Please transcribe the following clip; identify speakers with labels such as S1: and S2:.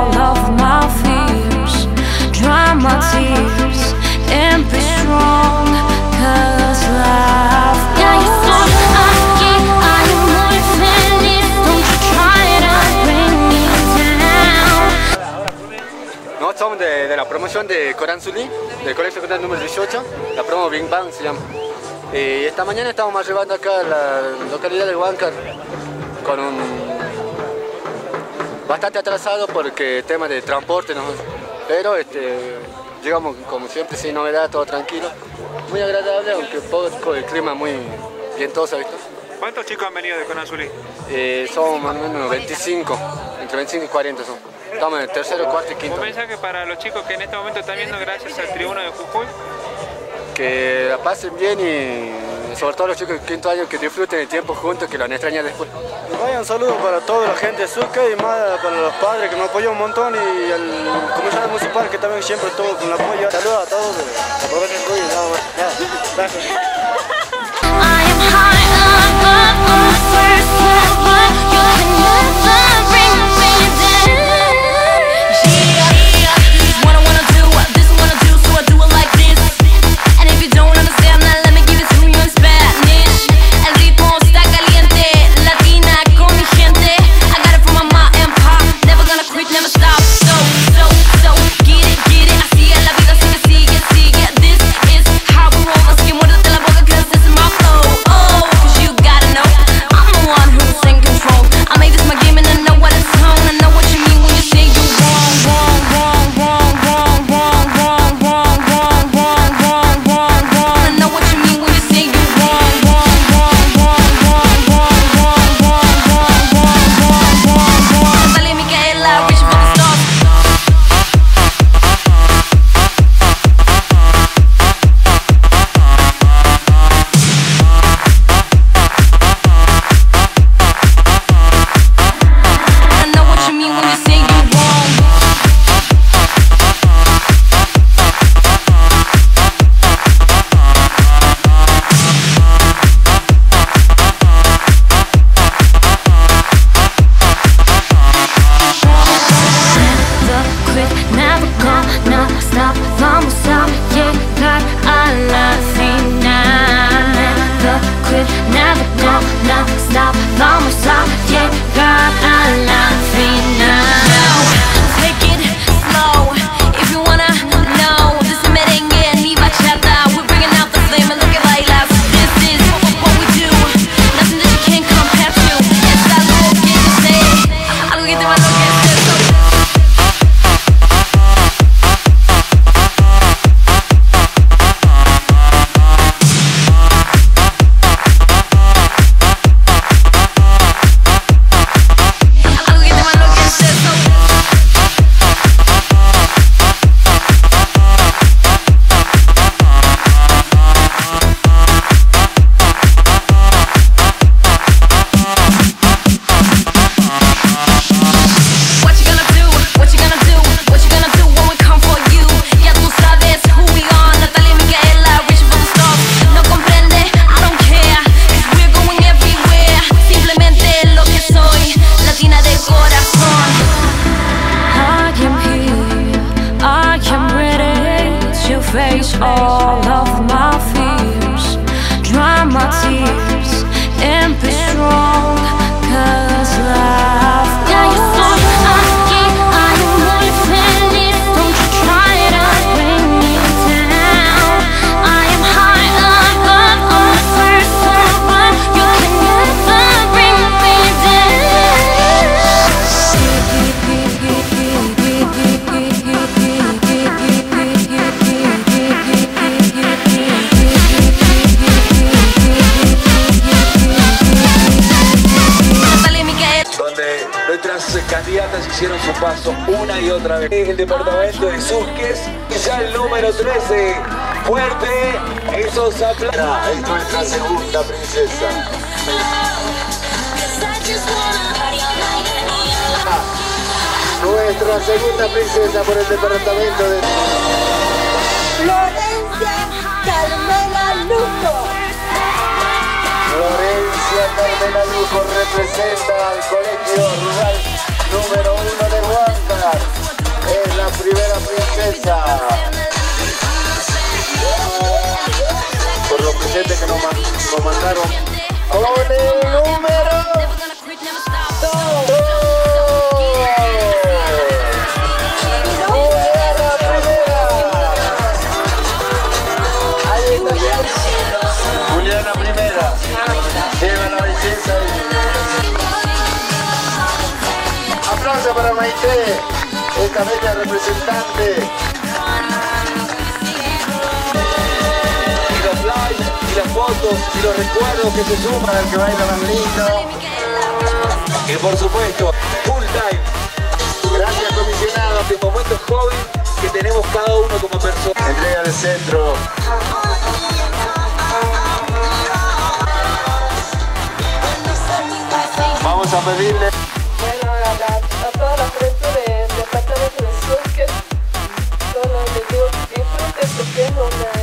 S1: all of my fears, dry my tears, and be strong, 'cause life goes on. Aquí hay muy feliz, don't you try to bring me down.
S2: Nosotros somos de la promoción de Coranzulí, del colegio secundario número 18, la promo Bing Bang se llama. Y esta mañana estamos arribando acá a la localidad de Huáncar con bastante atrasado porque tema de transporte, ¿no? Pero llegamos como siempre sin novedad, todo tranquilo, muy agradable, aunque poco el clima muy vientoso, ¿viste?
S3: ¿Cuántos chicos han venido de Coranzulí?
S2: Somos más o menos 25, entre 25 y 40 son. Estamos en el tercero, cuarto y quinto.
S3: ¿Vos pensás que para los chicos que en este momento están viendo gracias al tribuno de Jujuy?
S2: Que la pasen bien y sobre todo los chicos de quinto año que disfruten el tiempo juntos, que lo van a extrañar después.
S4: Y vaya un saludo para toda la gente de Sucre y más para los padres que nos apoyan un montón y el comisionado municipal que también siempre estuvo con el apoyo. Saludos a todos, aprovechen el ruido, nada más. Gracias.
S1: Face all of my fears, dry my tears, and be strong, 'cause life goes on. Aquí hay muy feliz, don't you try to bring me down. I am high above on the first floor, you can never bring me
S5: candidatas hicieron su paso una y otra vez. El departamento de Susques, ya el número 13, fuerte, esos aplausos.
S6: Es nuestra segunda princesa. Nuestra segunda princesa por el departamento de
S7: Florencia Carmela Luco.
S6: Florencia Carmela Luco representa al Colegio Rural número 1 de Huáncar. primera princesa. Por los presentes que nos mandaron. Con el número 2. Juliana primera. Lleva la belleza. Aplauso para Maite, esta bella representante.
S5: Y los likes, y las fotos, y los recuerdos que se suman al que baila más lindo. Y por supuesto, full time.
S6: Gracias, comisionado.
S5: De momentos hobby que tenemos cada uno como persona.
S6: Entrega del centro. Vamos a pedirle.
S8: Bueno, a toda la frente del departamento de Surque, solo les digo que disfruten porque es una